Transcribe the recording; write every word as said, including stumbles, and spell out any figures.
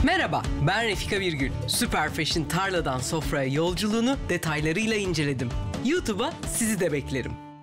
Merhaba, ben Refika Virgül. Süper Fashion tarladan sofraya yolculuğunu detaylarıyla inceledim. YouTube'a sizi de beklerim.